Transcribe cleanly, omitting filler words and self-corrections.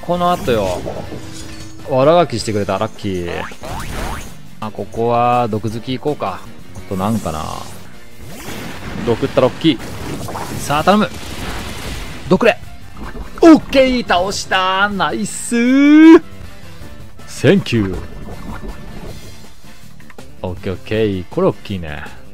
この後よ。悪ガキしてくれた。ラッキー。あ、ここは、毒好き行こうか。あとなんかな。毒ったら大きい。さあ、頼む。毒れ。オッケー、倒した。ナイスー。センキュー。オッケーオッケー。これ大きいね。